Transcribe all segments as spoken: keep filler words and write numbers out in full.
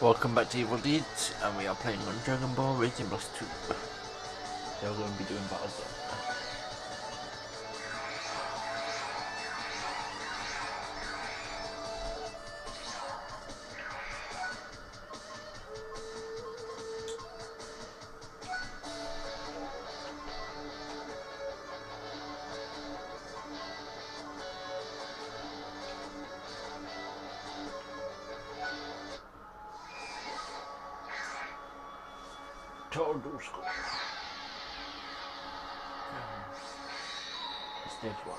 Welcome back to Evil Deedz, and we are playing on DragonBall Rating Plus two. They're going to be doing battles though. Total school. Stage one.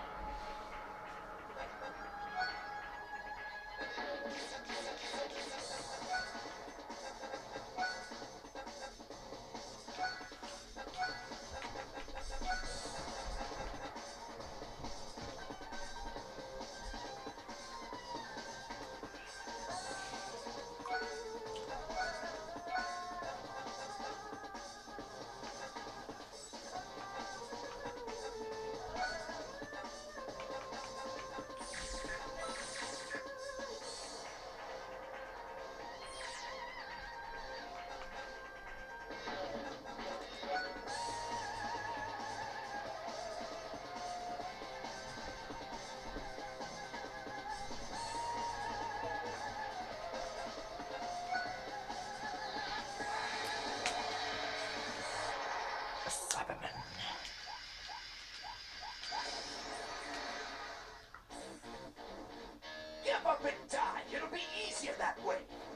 Give up and die. It'll be easier that way.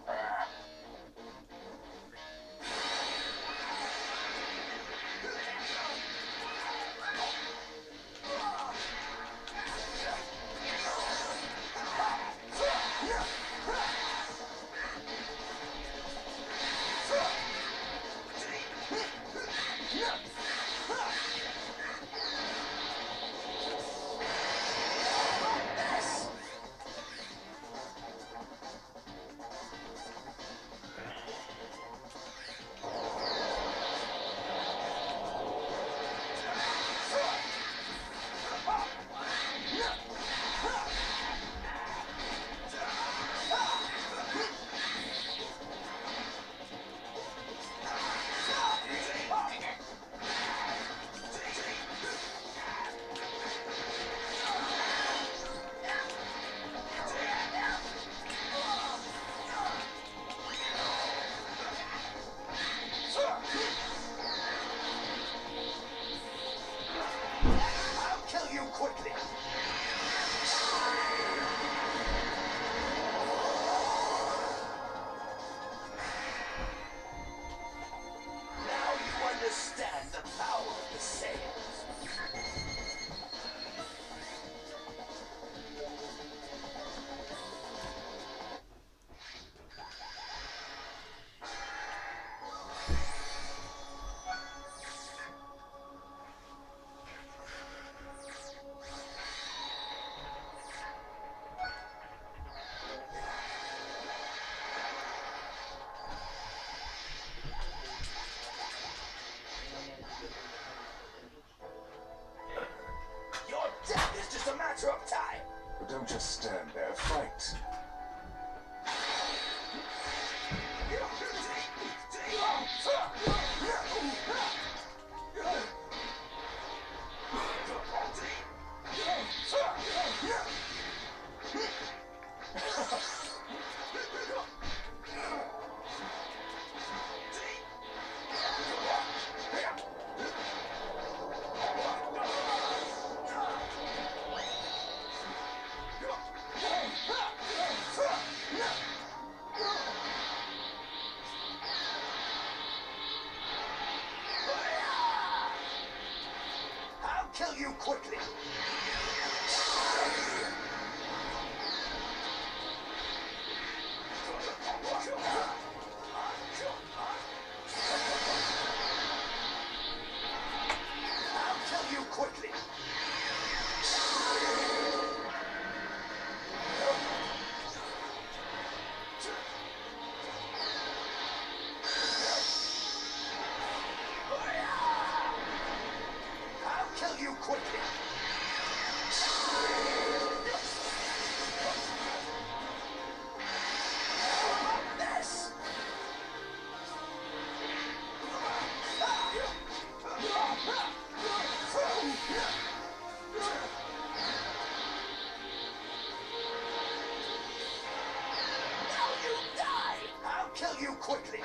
Of time. But don't just stand there, fight. Kill you quickly. I'll kill you quickly. I'll kill you quickly. kill you quickly.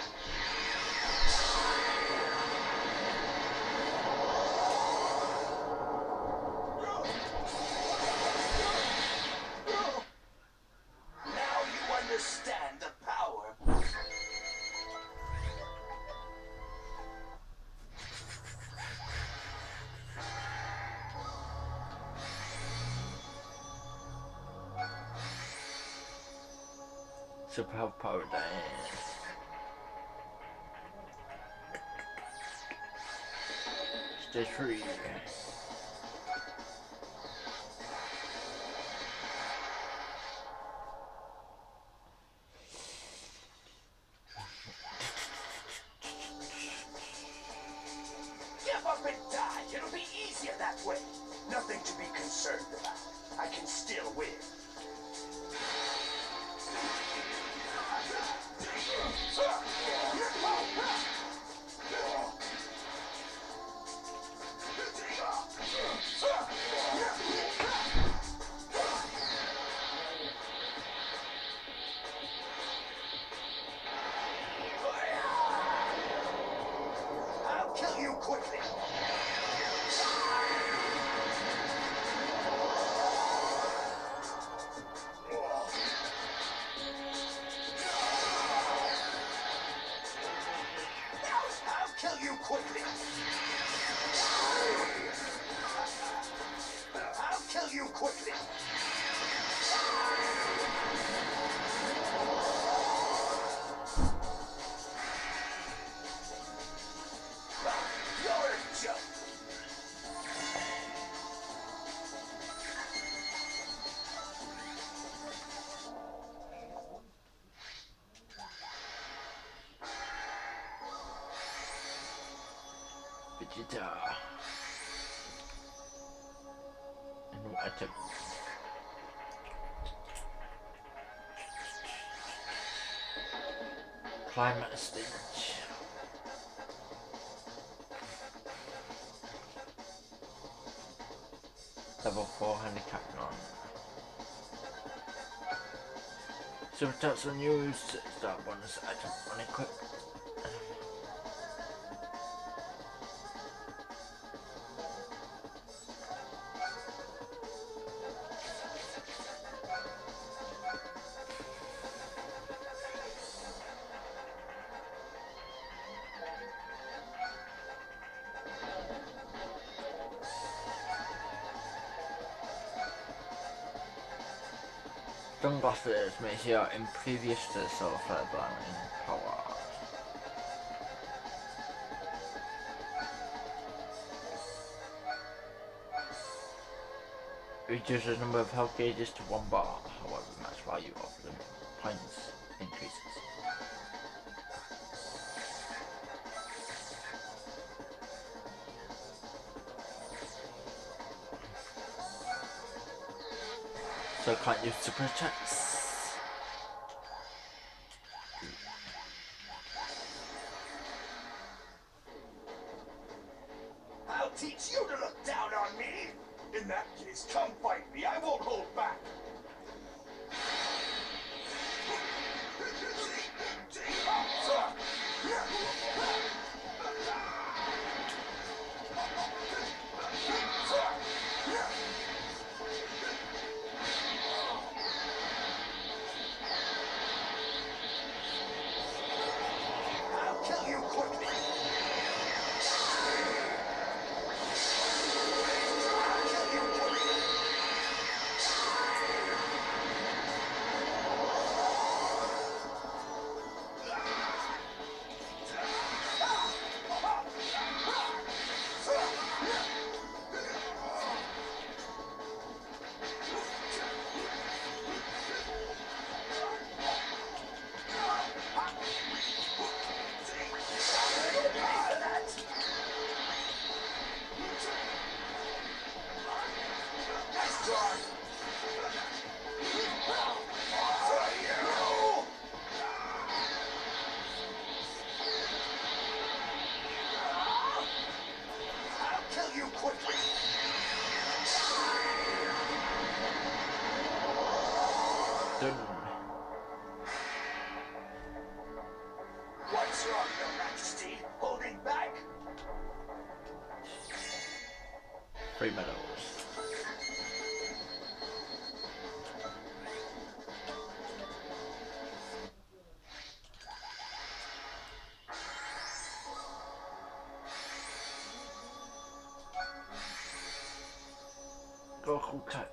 Now you understand the power. Super power dance. Stage three. Give up and die. It'll be easier that way. Nothing to be concerned about. I can still win. I'll kill you quickly. I'll kill you quickly. I'll kill you quickly. You're a joke. Vegeta. A new item. Climate stage. Level four handicap none. Super attacks unused. Start bonus item unequipped. Sunglasses makes you impervious to sulfur burning power. Reduces the number of health gauges to one bar, however the max value of the points increases. So I can't use super attacks. I'll teach you to look down on me. In that case, come fight me. I won't hold back. I'll kill you quickly. I'll kill you quickly. Cool type.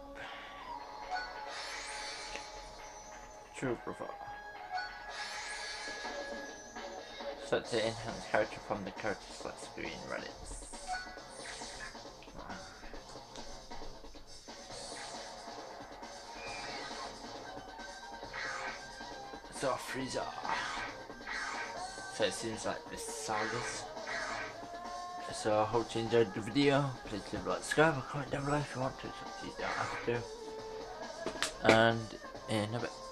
True profile. Set the enhanced character from the character select screen Radditz. So Frieza. So it seems like this sagas. So I hope you enjoyed the video. Please leave a like, subscribe, and comment down below if you want to. So you don't have to. And in a bit.